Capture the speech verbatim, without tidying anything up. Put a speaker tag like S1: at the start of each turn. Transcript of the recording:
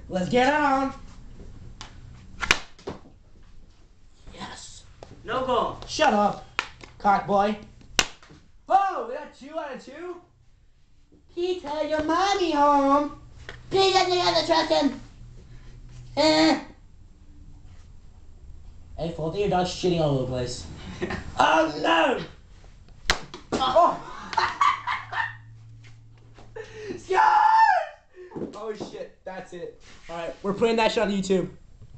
S1: Let's get on. Yes.
S2: No goal.
S1: Shut up, cock boy. Whoa, is that two out of two? Peter, your mommy home.
S3: Peter, you gotta trust him. Eh.
S1: Hey, Fold, I think your dog's shitting all over the place. Oh no! Oh! Yes! Oh shit, that's it. Alright, we're putting that shit on YouTube.